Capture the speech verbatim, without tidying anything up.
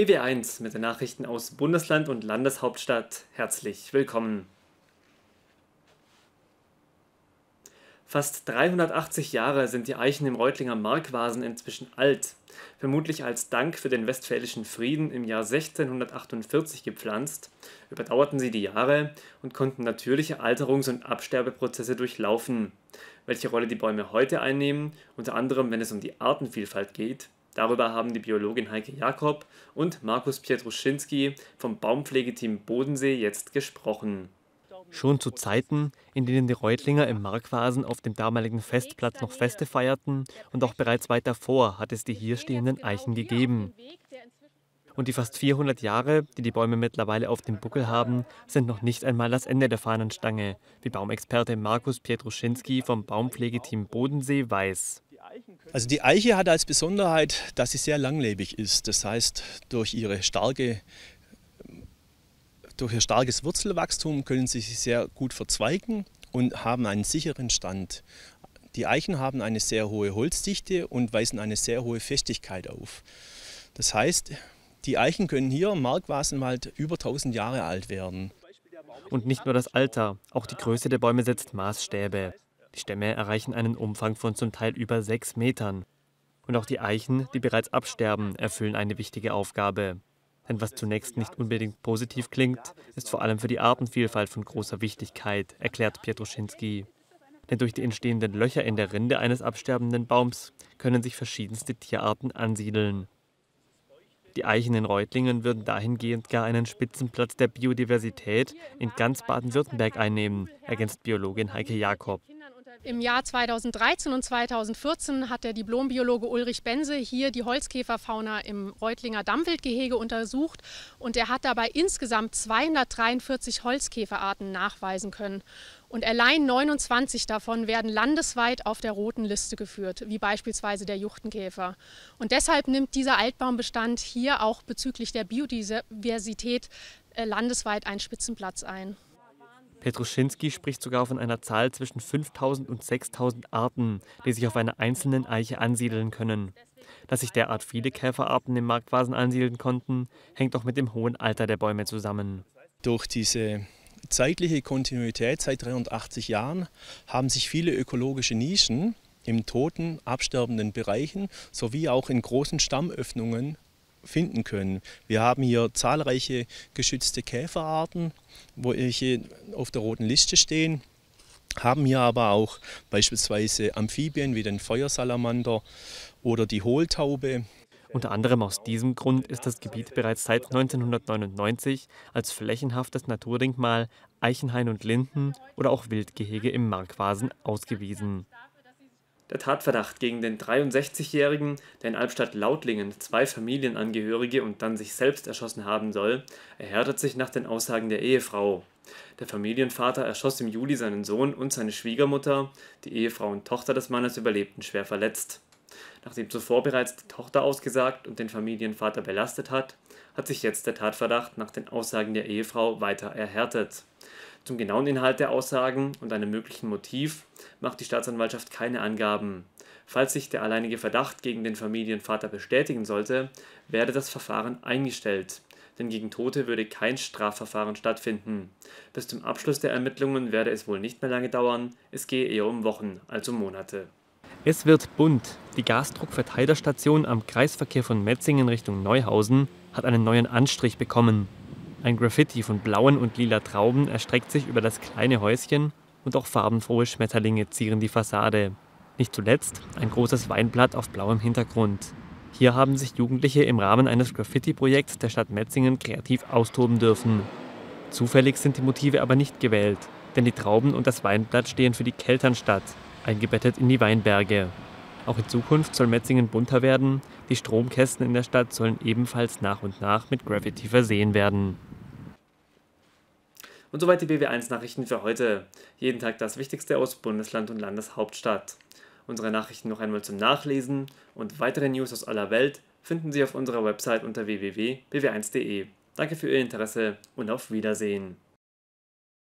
B W eins mit den Nachrichten aus Bundesland und Landeshauptstadt. Herzlich willkommen. Fast dreihundertachtzig Jahre sind die Eichen im Reutlinger Markwasen inzwischen alt. Vermutlich als Dank für den Westfälischen Frieden im Jahr sechzehnhundertachtundvierzig gepflanzt, überdauerten sie die Jahre und konnten natürliche Alterungs- und Absterbeprozesse durchlaufen. Welche Rolle die Bäume heute einnehmen, unter anderem wenn es um die Artenvielfalt geht, darüber haben die Biologin Heike Jakob und Markus Pietruszynski vom Baumpflegeteam Bodensee jetzt gesprochen. Schon zu Zeiten, in denen die Reutlinger im Markwasen auf dem damaligen Festplatz noch Feste feierten und auch bereits weit davor hat es die hier stehenden Eichen gegeben. Und die fast vierhundert Jahre, die die Bäume mittlerweile auf dem Buckel haben, sind noch nicht einmal das Ende der Fahnenstange, wie Baumexperte Markus Pietruszynski vom Baumpflegeteam Bodensee weiß. Also die Eiche hat als Besonderheit, dass sie sehr langlebig ist. Das heißt, durch ihre starke Durch ihr starkes Wurzelwachstum können sie sich sehr gut verzweigen und haben einen sicheren Stand. Die Eichen haben eine sehr hohe Holzdichte und weisen eine sehr hohe Festigkeit auf. Das heißt, die Eichen können hier im Markwasenwald über tausend Jahre alt werden. Und nicht nur das Alter, auch die Größe der Bäume setzt Maßstäbe. Die Stämme erreichen einen Umfang von zum Teil über sechs Metern. Und auch die Eichen, die bereits absterben, erfüllen eine wichtige Aufgabe. Denn was zunächst nicht unbedingt positiv klingt, ist vor allem für die Artenvielfalt von großer Wichtigkeit, erklärt Pietruszynski. Denn durch die entstehenden Löcher in der Rinde eines absterbenden Baums können sich verschiedenste Tierarten ansiedeln. Die Eichen in Reutlingen würden dahingehend gar einen Spitzenplatz der Biodiversität in ganz Baden-Württemberg einnehmen, ergänzt Biologin Heike Jakob. Im Jahr zweitausenddreizehn und zweitausendvierzehn hat der Diplombiologe Ulrich Bense hier die Holzkäferfauna im Reutlinger Dammwildgehege untersucht und er hat dabei insgesamt zweihundertdreiundvierzig Holzkäferarten nachweisen können. Und allein neunundzwanzig davon werden landesweit auf der roten Liste geführt, wie beispielsweise der Juchtenkäfer. Und deshalb nimmt dieser Altbaumbestand hier auch bezüglich der Biodiversität landesweit einen Spitzenplatz ein. Pietruszynski spricht sogar von einer Zahl zwischen fünftausend und sechstausend Arten, die sich auf einer einzelnen Eiche ansiedeln können. Dass sich derart viele Käferarten im Markwasen ansiedeln konnten, hängt auch mit dem hohen Alter der Bäume zusammen. Durch diese zeitliche Kontinuität seit dreihundertachtzig Jahren haben sich viele ökologische Nischen im toten, absterbenden Bereichen sowie auch in großen Stammöffnungen finden können. Wir haben hier zahlreiche geschützte Käferarten, welche auf der roten Liste stehen, haben hier aber auch beispielsweise Amphibien wie den Feuersalamander oder die Hohltaube. Unter anderem aus diesem Grund ist das Gebiet bereits seit neunzehnhundertneunundneunzig als flächenhaftes Naturdenkmal Eichenhain und Linden oder auch Wildgehege im Markwasen ausgewiesen. Der Tatverdacht gegen den dreiundsechzigjährigen, der in Albstadt-Lautlingen zwei Familienangehörige und dann sich selbst erschossen haben soll, erhärtet sich nach den Aussagen der Ehefrau. Der Familienvater erschoss im Juli seinen Sohn und seine Schwiegermutter, die Ehefrau und Tochter des Mannes überlebten schwer verletzt. Nachdem zuvor bereits die Tochter ausgesagt und den Familienvater belastet hat, hat sich jetzt der Tatverdacht nach den Aussagen der Ehefrau weiter erhärtet. Zum genauen Inhalt der Aussagen und einem möglichen Motiv macht die Staatsanwaltschaft keine Angaben. Falls sich der alleinige Verdacht gegen den Familienvater bestätigen sollte, werde das Verfahren eingestellt, denn gegen Tote würde kein Strafverfahren stattfinden. Bis zum Abschluss der Ermittlungen werde es wohl nicht mehr lange dauern, es gehe eher um Wochen als um Monate. Es wird bunt. Die Gasdruckverteilerstation am Kreisverkehr von Metzingen Richtung Neuhausen hat einen neuen Anstrich bekommen. Ein Graffiti von blauen und lila Trauben erstreckt sich über das kleine Häuschen und auch farbenfrohe Schmetterlinge zieren die Fassade. Nicht zuletzt ein großes Weinblatt auf blauem Hintergrund. Hier haben sich Jugendliche im Rahmen eines Graffiti-Projekts der Stadt Metzingen kreativ austoben dürfen. Zufällig sind die Motive aber nicht gewählt, denn die Trauben und das Weinblatt stehen für die Kelternstadt, eingebettet in die Weinberge. Auch in Zukunft soll Metzingen bunter werden, die Stromkästen in der Stadt sollen ebenfalls nach und nach mit Graffiti versehen werden. Und soweit die B W eins Nachrichten für heute. Jeden Tag das Wichtigste aus Bundesland und Landeshauptstadt. Unsere Nachrichten noch einmal zum Nachlesen und weitere News aus aller Welt finden Sie auf unserer Website unter w w w punkt b w eins punkt de. Danke für Ihr Interesse und auf Wiedersehen.